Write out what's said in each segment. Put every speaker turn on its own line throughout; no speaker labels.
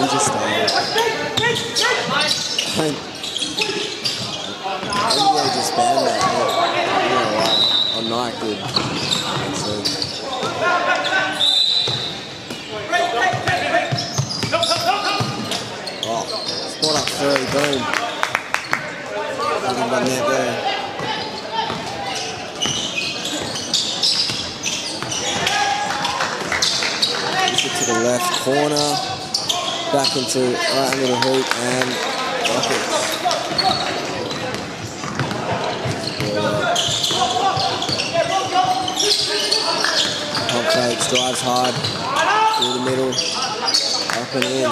just NBA just banned that. On night good. Oh, spot up three, boom. Looking by net there. Push it to the left corner. Back into right under the hoop and buckets. Pump fakes, drives hard, through the middle, up and in.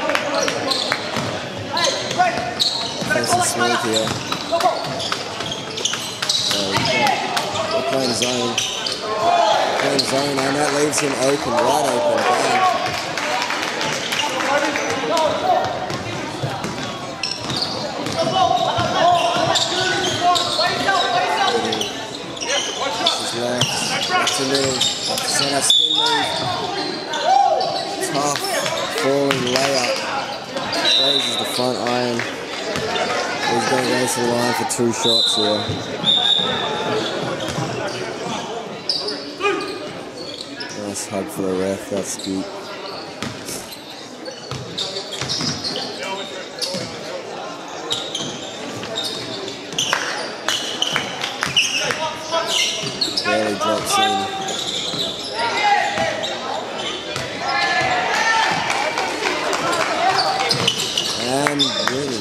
Nice and smooth here. We're playing zone. Playing zone, and that leaves him open, wide open. Bang. Left, to middle, center spin move, tough, falling layup, raises the front iron, he's going to go to the line for 2 shots here. Nice hug for the ref, that's good. Barely drops in. And winning.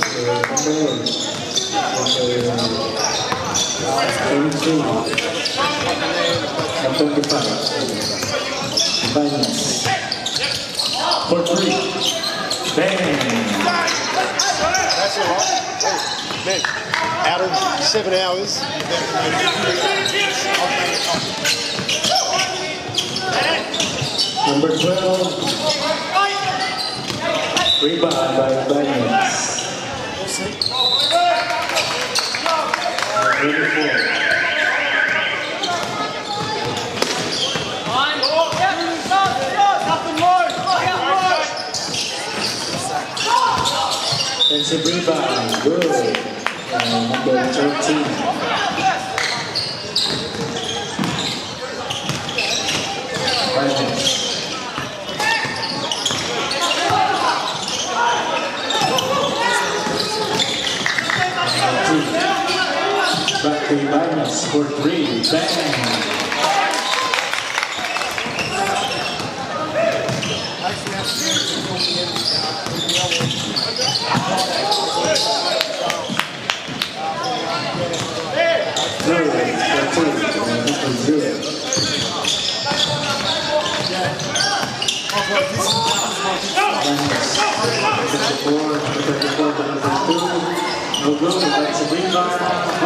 For 3. Bang.
That's all right. Hey, out of 7 hours.
Number 12. Rebound by Binar. 24. It's a rebound, good. Number 13. Back to Binar for 3. Bang. No good, that's a rebound.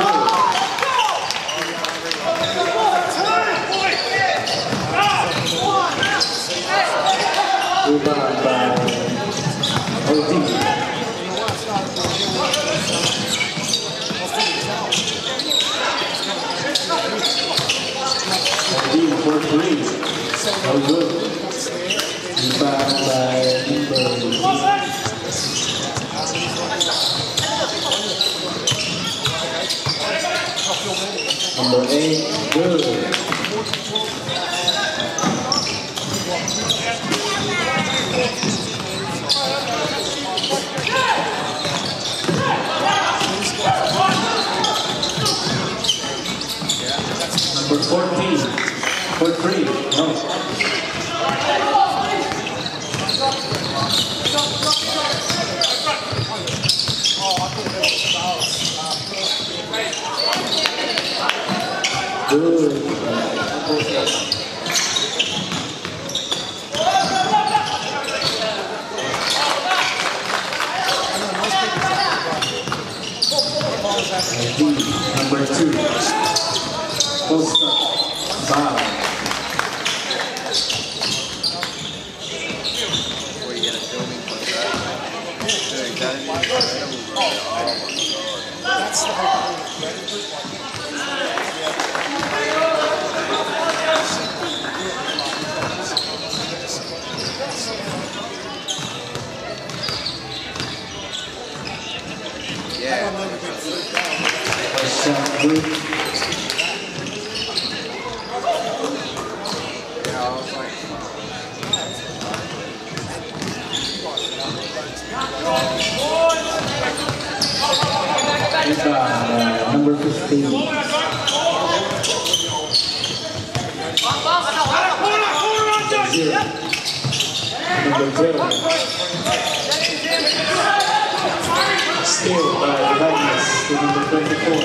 Rebound by Goldie. Goldie for 3. No good. Rebound by number 8, good. Number 14, for 3, no. Good. Number 2. Post up. Bow.
Before you get a filming contract, doing that.
That's the whole
3. Number 15. Number 12. Still by Magnus to number 24.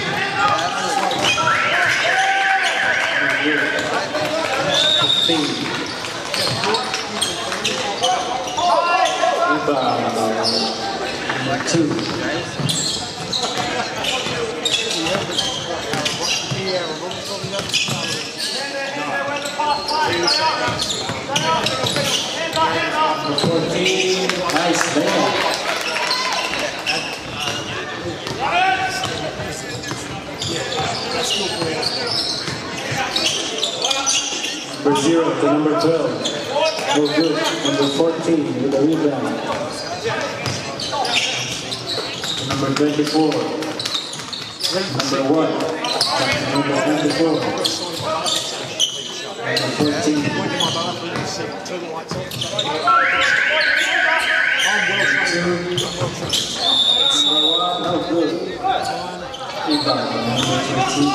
Number 2. Number 14, nice ball. Number 0 to number 12. No good. Number 14 with the rebound. Number 24. Number 1. Number 24. Number 14. Number 1, no good. Rebound. Number 13.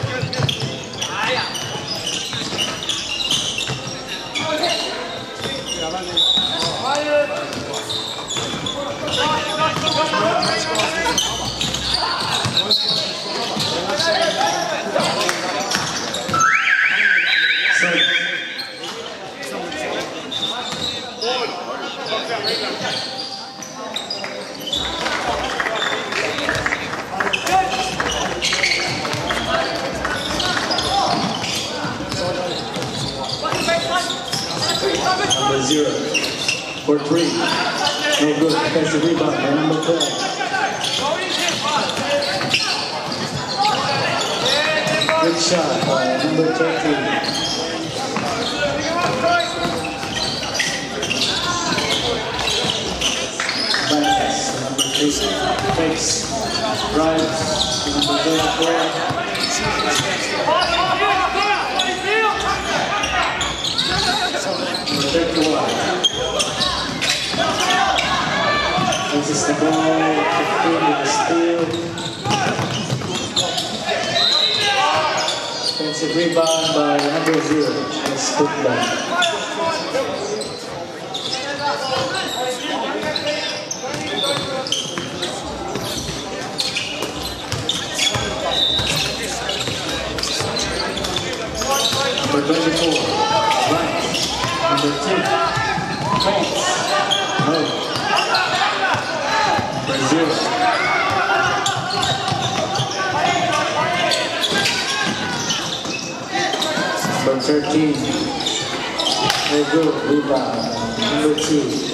Number 0 for 3. No good. Defensive rebound by number 12. Good shot by number 13. Binas, number 3. Fakes. Drives to number 24. Number 31. This is the ball. 15 with the steal. Defensive rebound by number 0. Let's put that. Number 24. Right. Number 2. Thanks. No. Number 0. Number 13. Very good. Rebound. Number 2.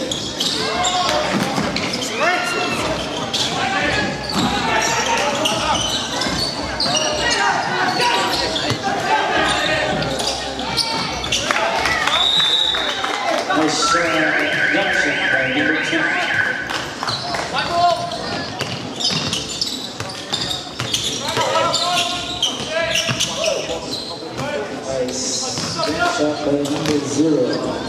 Nice reaction by number 2. Nice shot by number 0.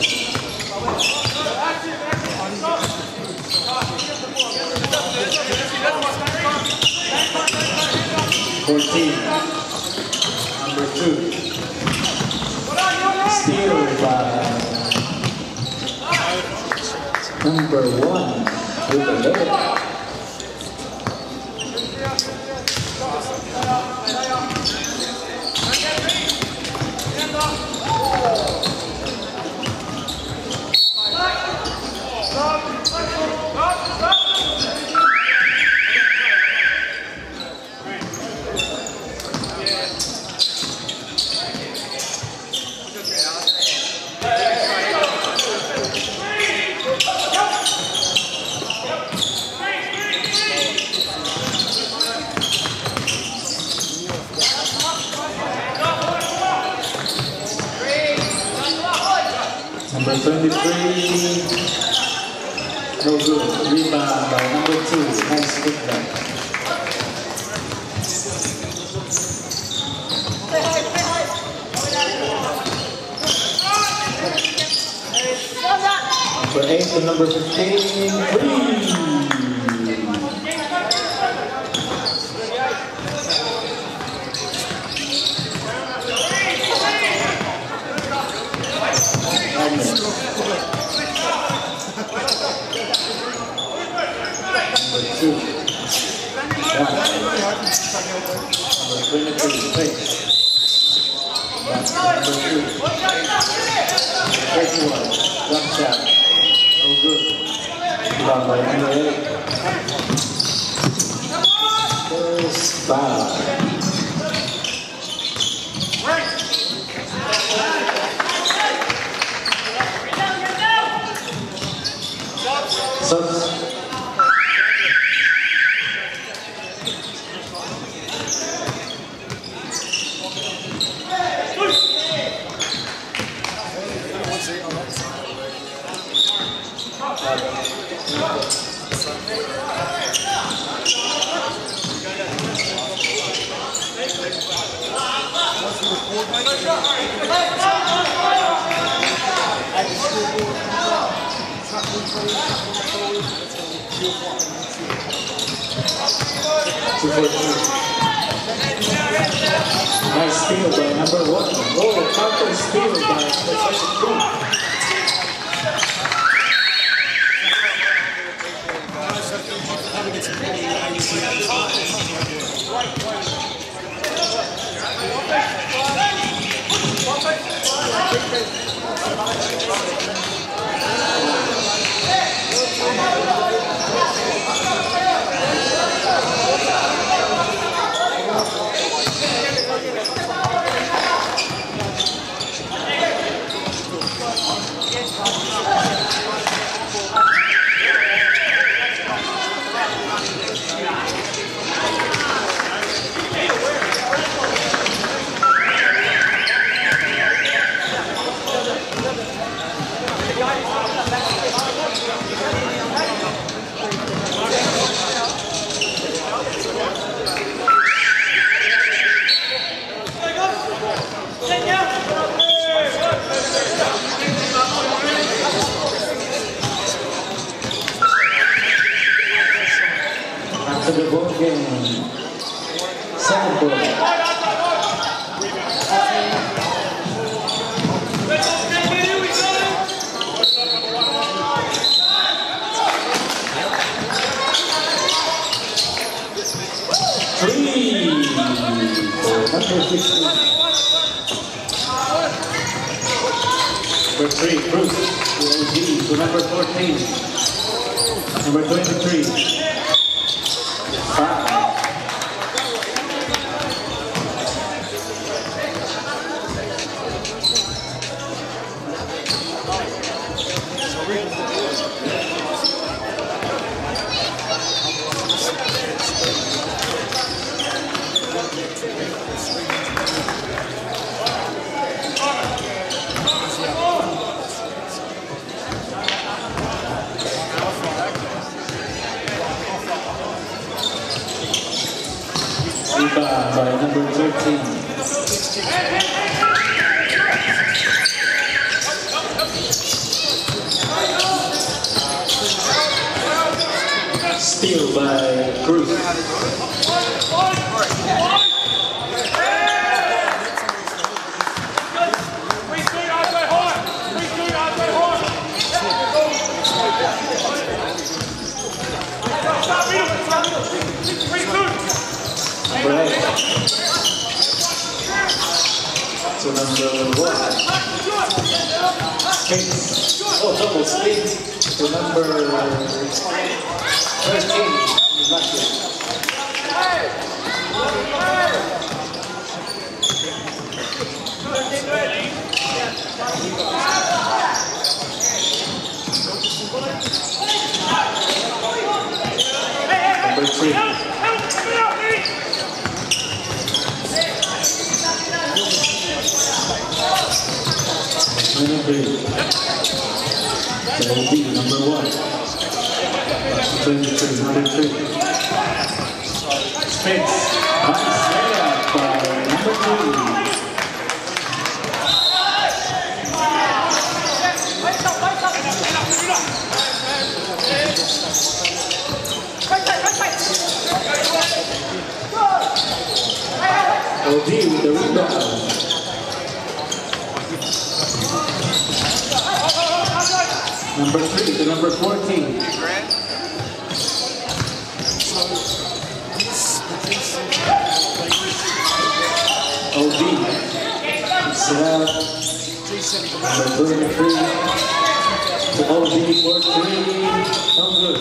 14. Number 2. Steal by number 1 with the layup. Number 23, no good. Rebound by number 2, nice putback. For 8 to number 15, free. Number 2. Number 23, face. That's number 2. 31, jump shot. No good. Rebound by number 8. First foul. Subs. Nice steal by number 1. Oh, counter steal by number 22. To the ball game. Second quarter. Three for number 16. Number 3, Bruce. To number 14. Number 23. 5. By number 13. Steal by Cruz. Right. So number 1. Skates. Oh, double skate. So number 13. Lucky. Number 3. Goldie, number 1. 23, number 3. Spins. Nice layup by number 2. Goldie with the rebound. Number 3 to number 14. OD. Sit out. Number 33 to OD for 3. No good.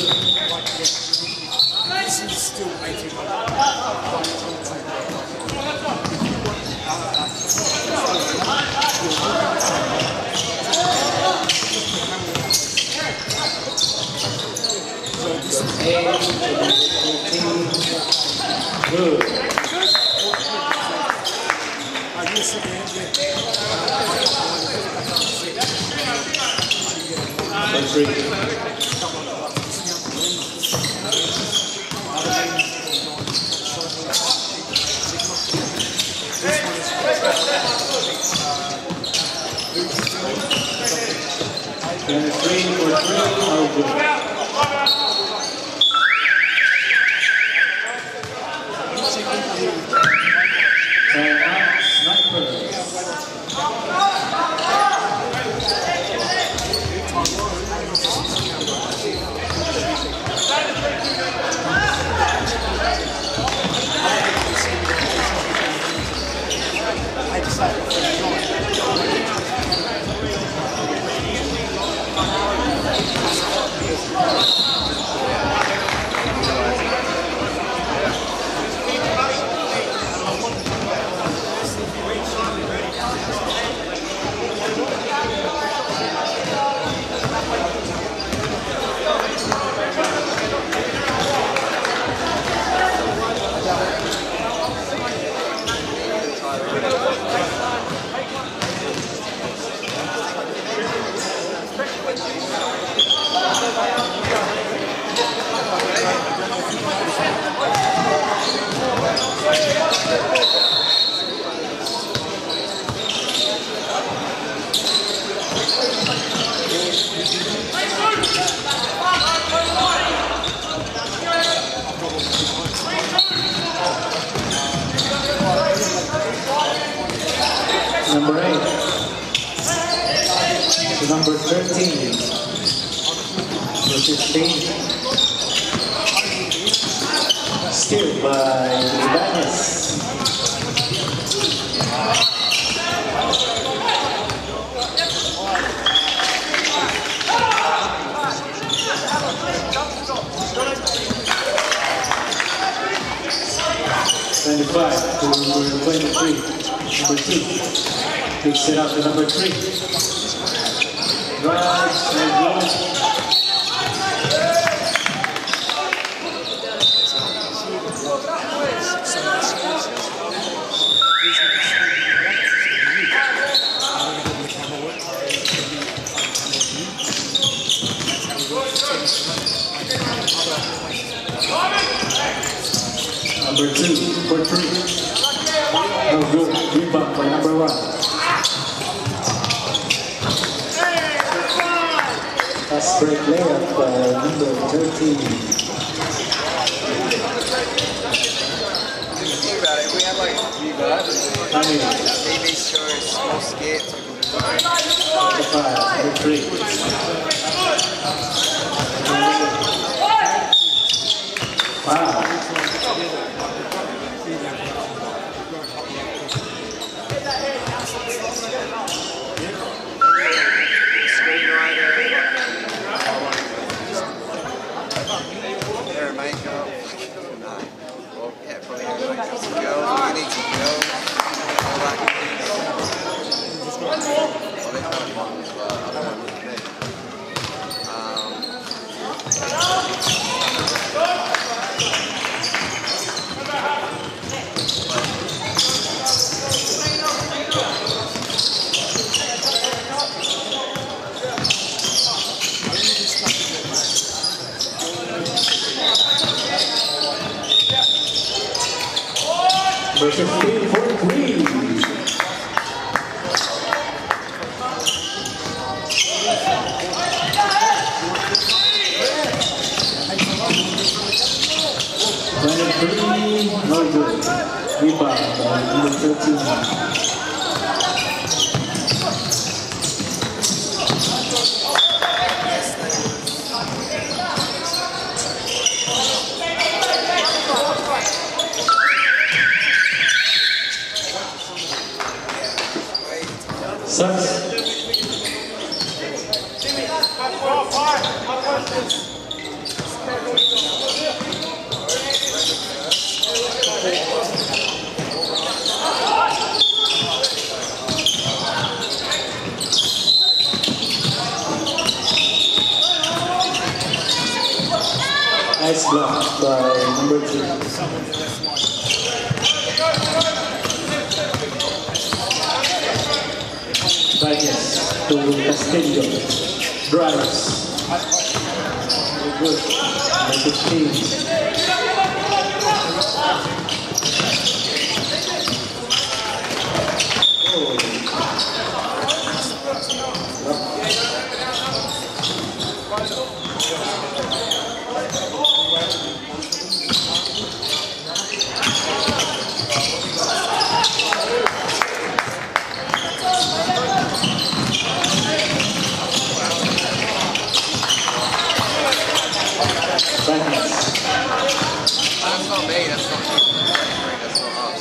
Good. Number 8 to number 13 to 15. Steal by Ibanez. To number 23, number 2. Takes it out to number 3. Drives and goes. Number 2 for 3. No good. Rebound by number 1. Fast break layup by number 13.
Think about it. If we had like 3 guys, maybe short, small skates.
Number 5, number 3. Wow. Number 15 for 3. No good. Rebound by number 13. Sucks. Nice block by number 2. Tigers to Castillo. Drives. Very good. Number 15.
That's not me, that's not you. That's not us.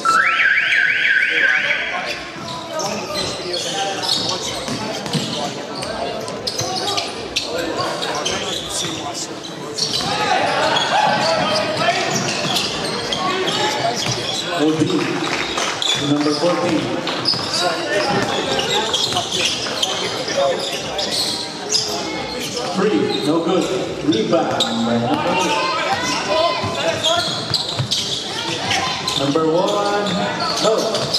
Goldie, number 14. Free, no good. Rebound by number 1. No.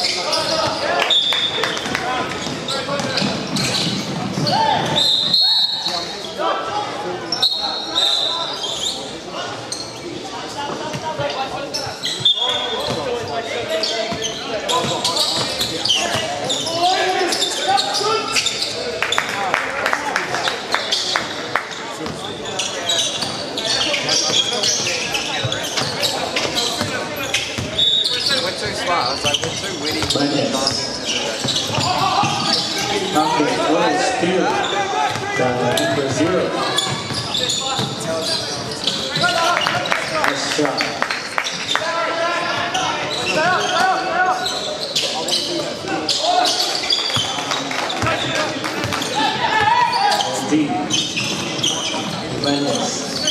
We're too smart. I was like, we're too witty.
Okay, what is still number 0? Nice shot. Steve. Number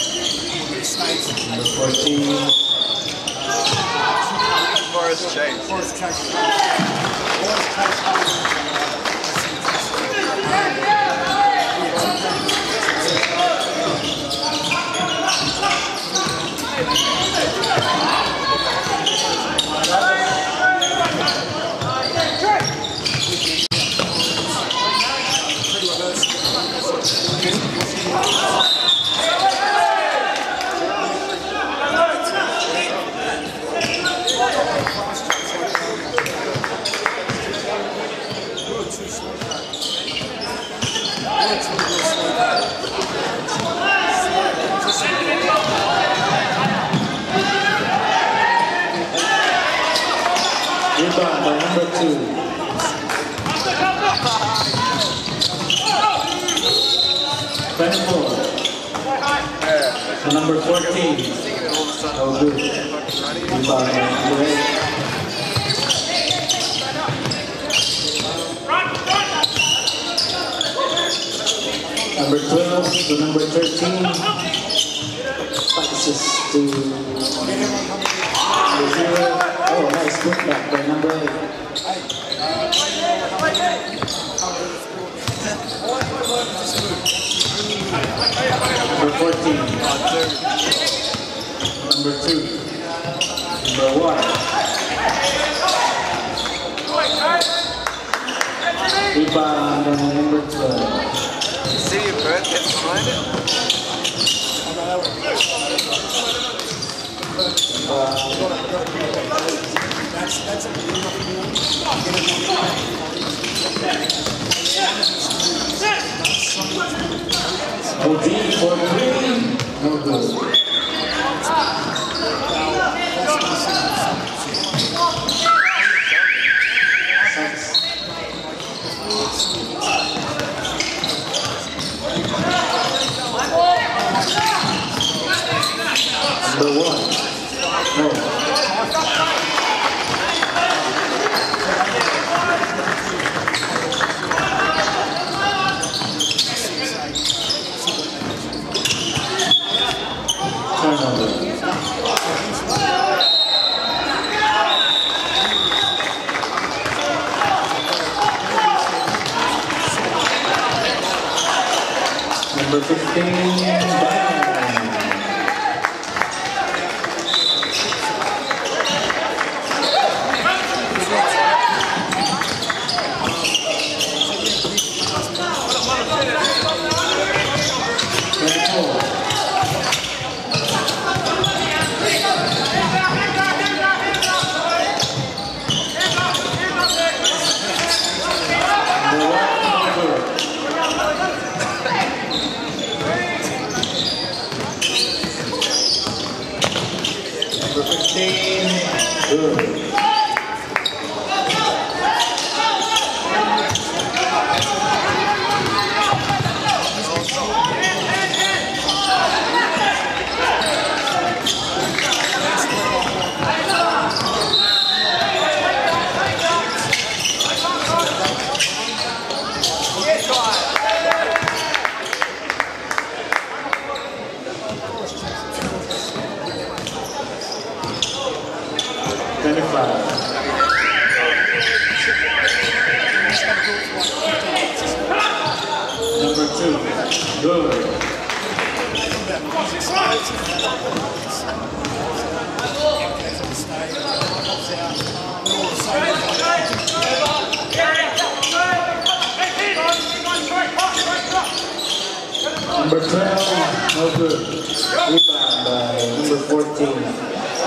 14.
Forest Chase.
Rebound by number 2. Number 14. Oh, good. Rebound by number 8. Number 12 to number 13. Passes to number 0. Oh, nice putback by number 8. Number 14. Number 2. Number 1. Rebound on number 12.
See your bird gets behind it?
Goldie for 3. No good. Number 1. No. Turnover. Number 15. Number 2, good. Number 12, no good. Rebound by number 14.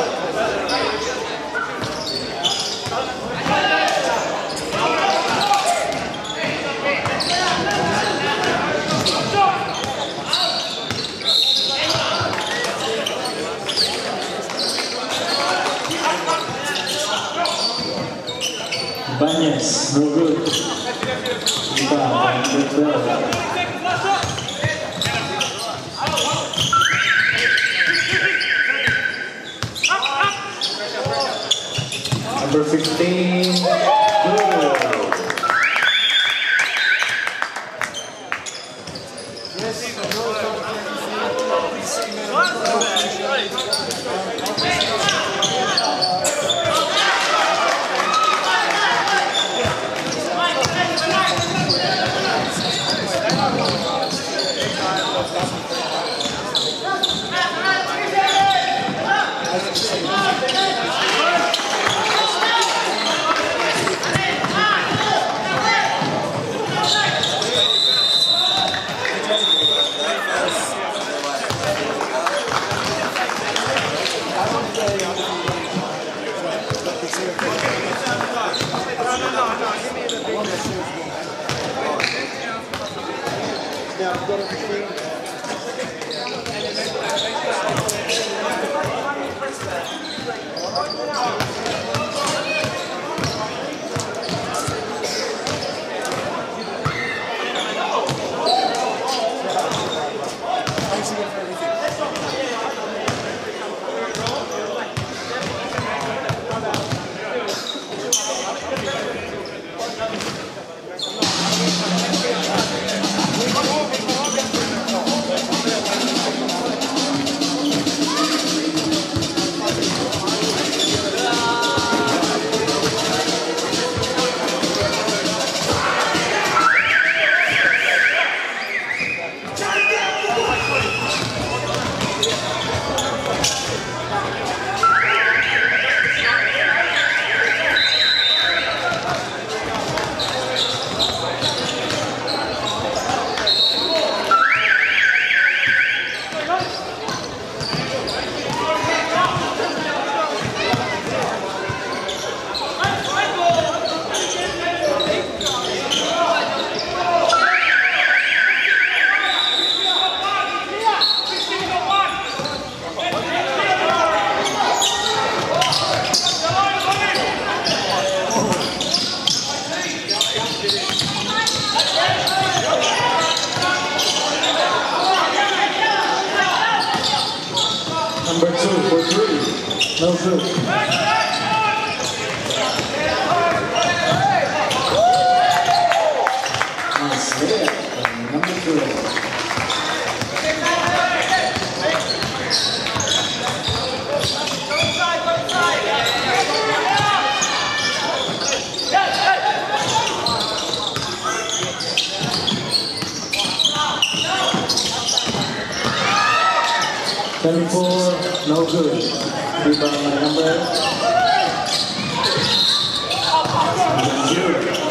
Banyas, no good. Rebound, number 12. Number 15, good. Number 2 for 3. No good. Nice hit. Number 3. No good. Rebound by number 0.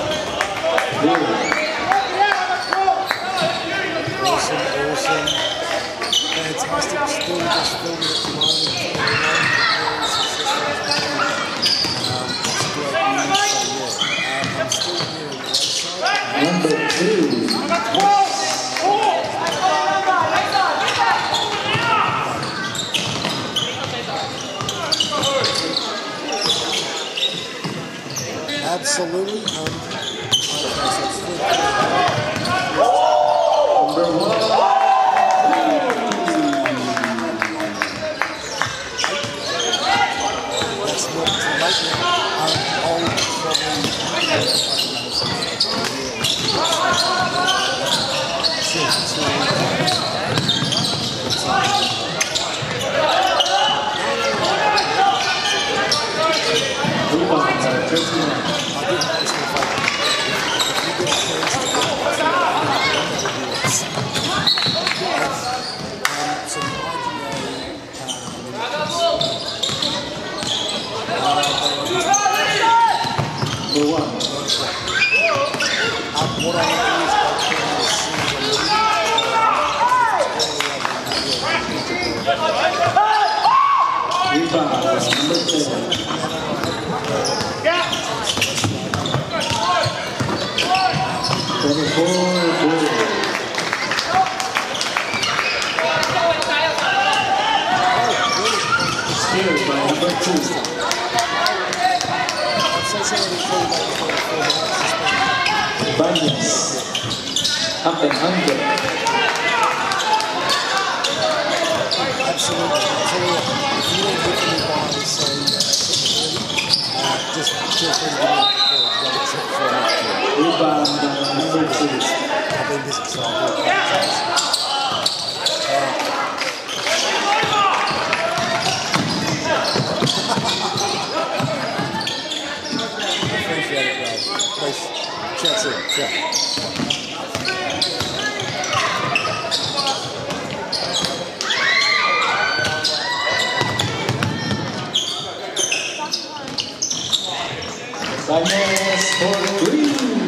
Awesome. Fantastic. Still just filming at the moment. I'm still here at Lakeside.
Number 2.
Absolutely.
Number 1.
That's not too late now. I'll
Up and under.
Absolutely. If you want to give me by, say, just feel free to give me a check for it.
Rebound number 2.
I've been busy, so I'll do it. Appreciate it, bro. Please. Chat soon. Chat.
Binar Sports 3.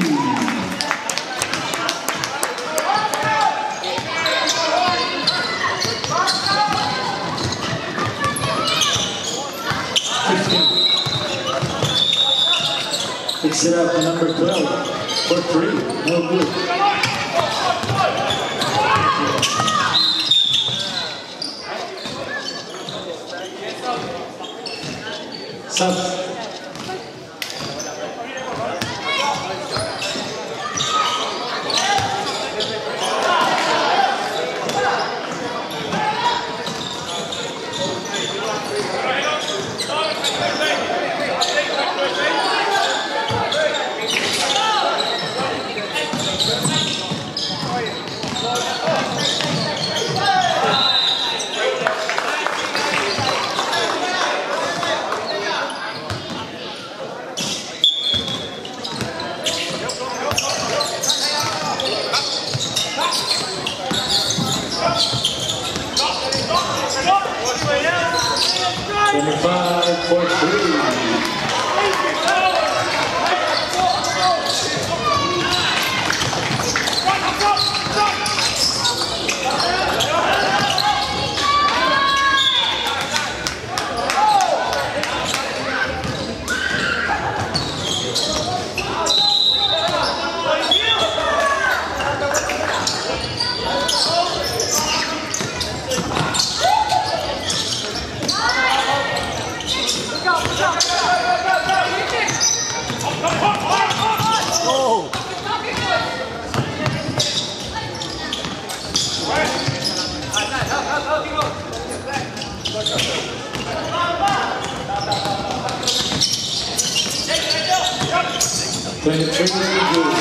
Picks it up to number 12 for 3. No good. Sub.
Go, go.
23, Goldie.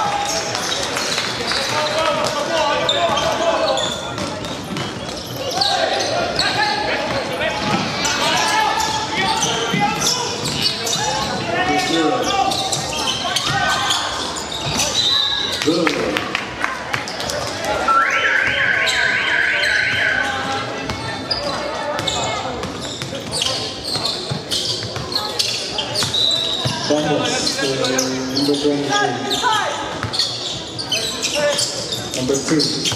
Number 2.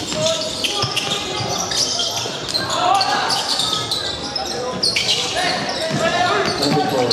Number 4.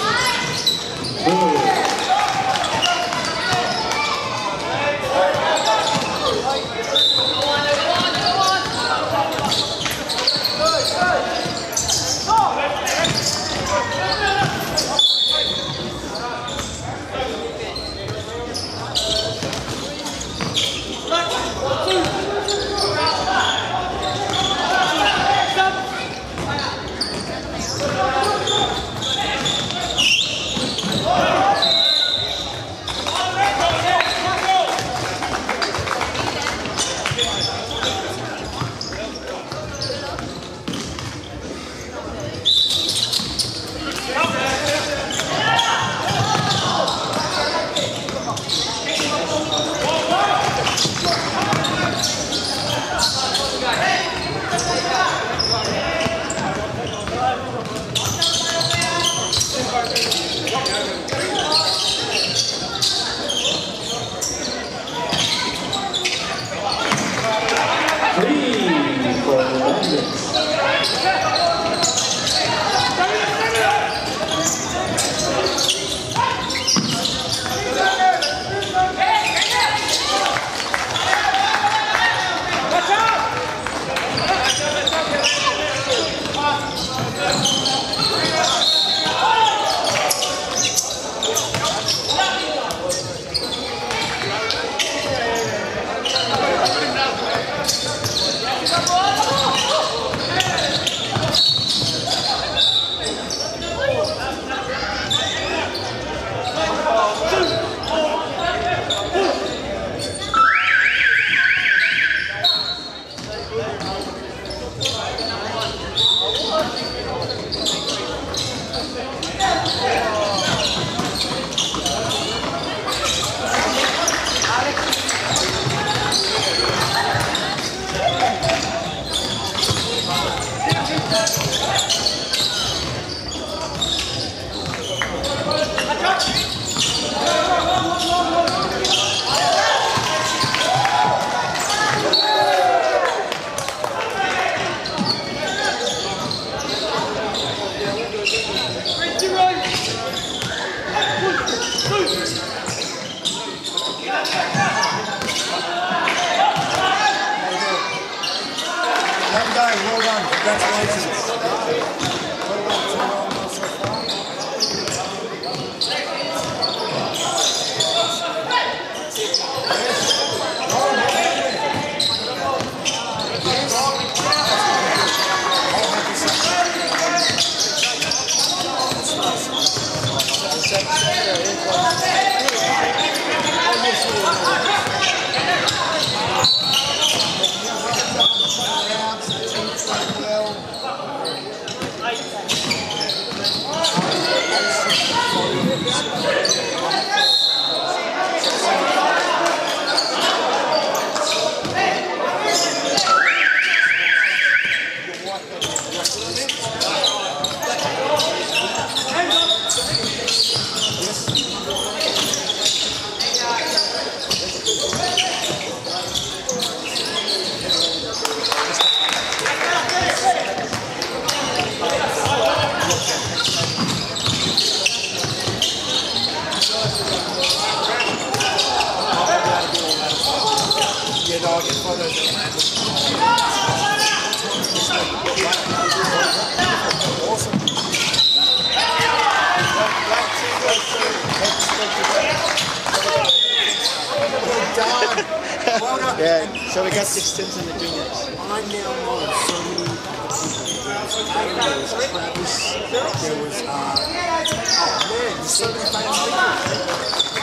Well done. Congratulations.
Yeah, so we got 16s in the juniors.
I now know so many people. There was Travis, there was, oh man, there's so many famous people.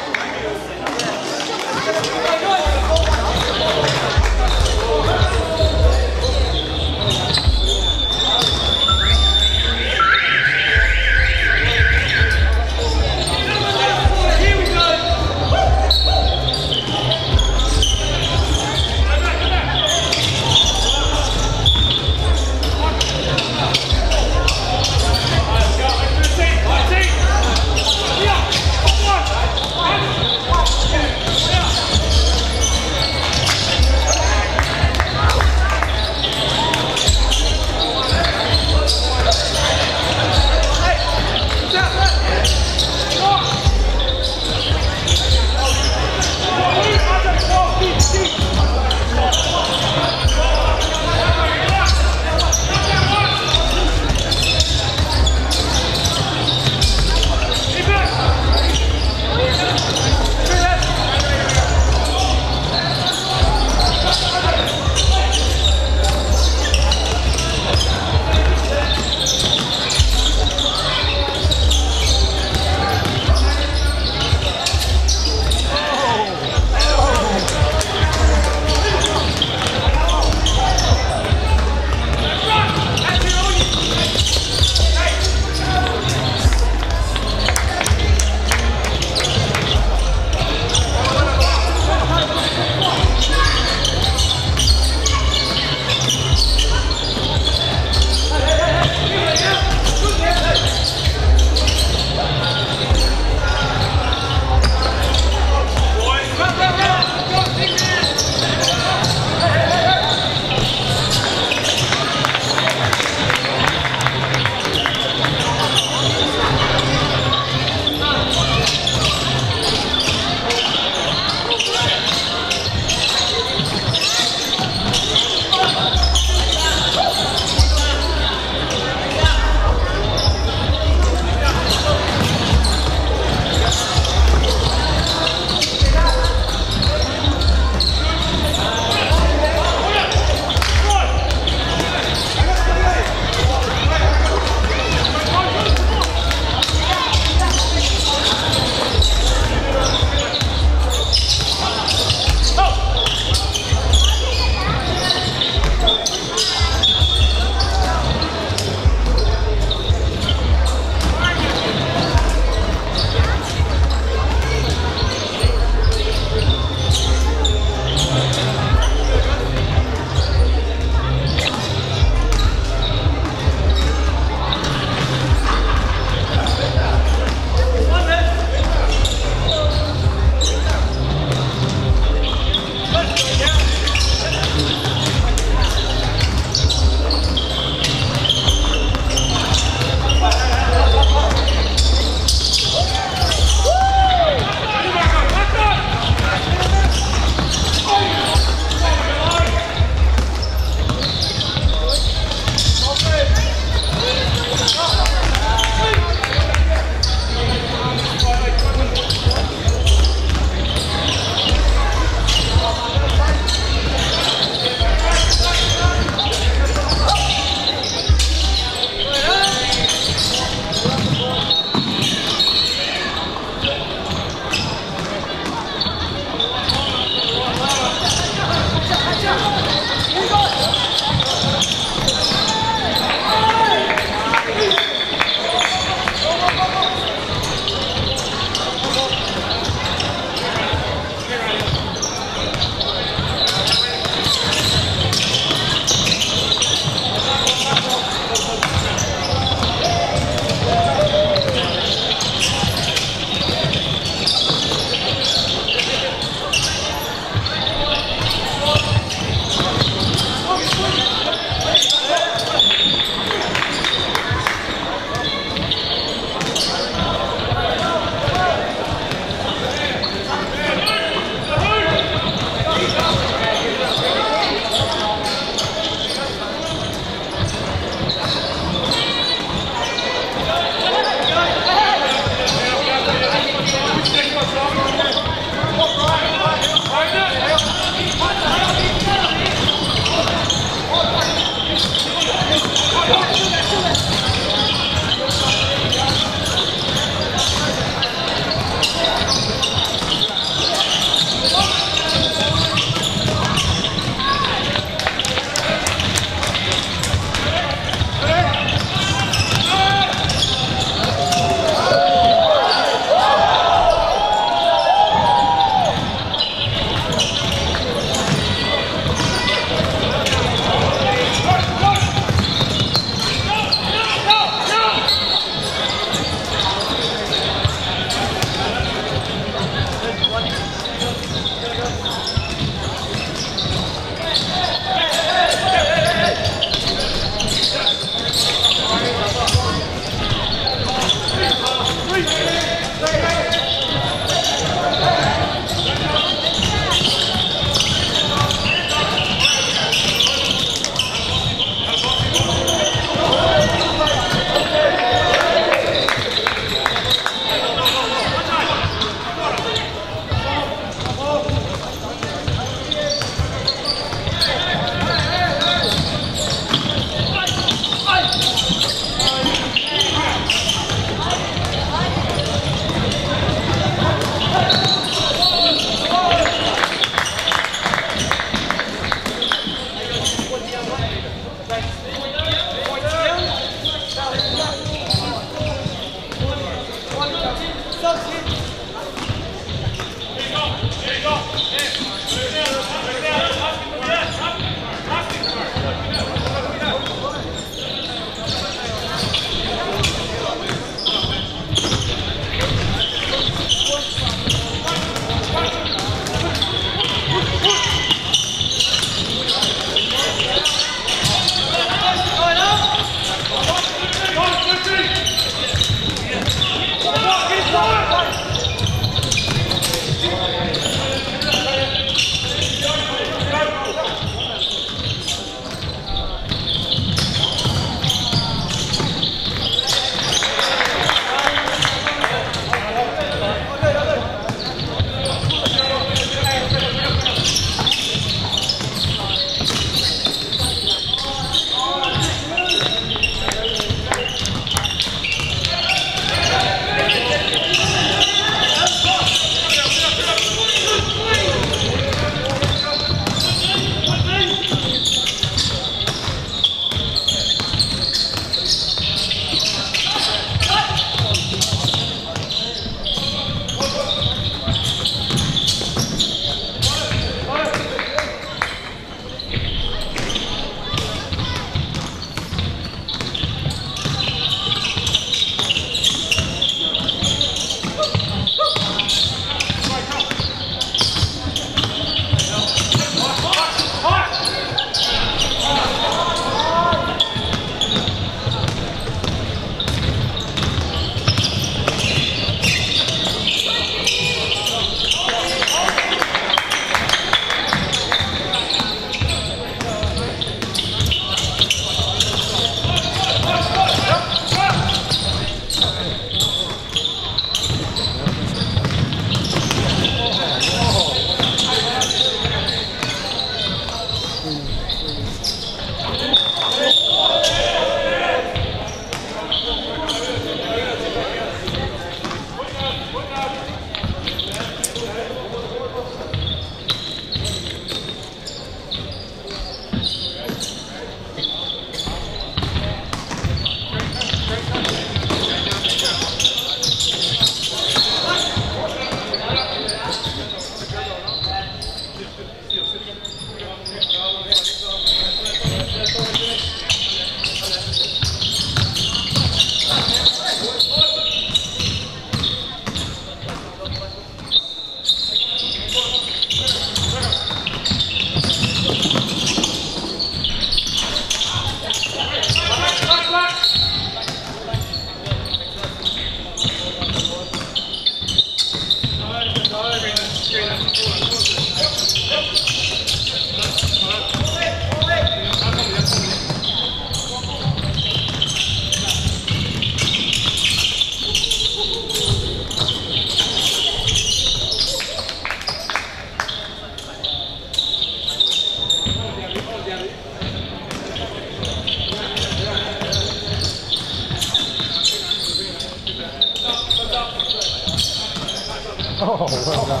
Oh, well done.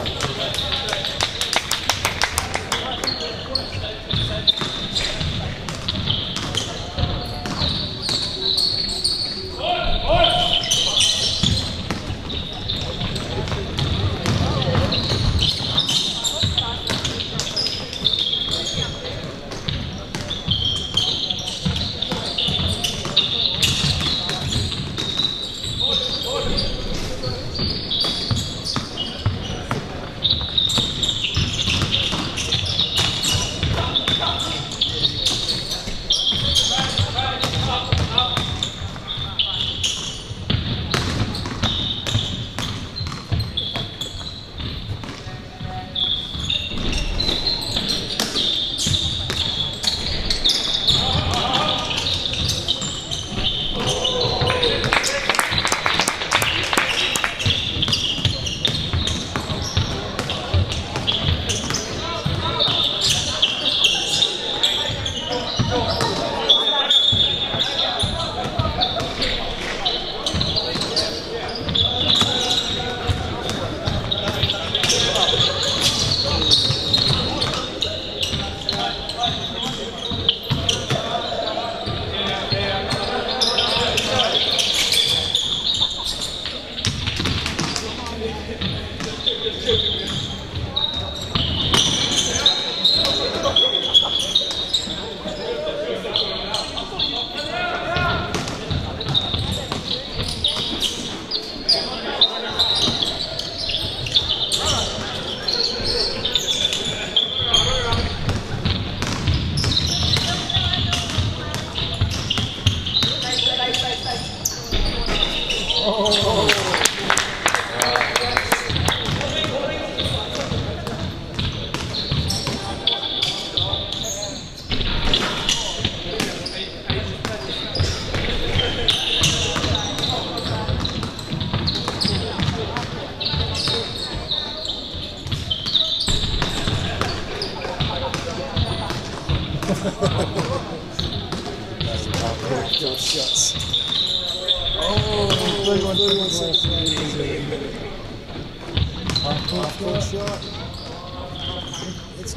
Shots.
Oh, 31 seconds.
Half-court shot. It's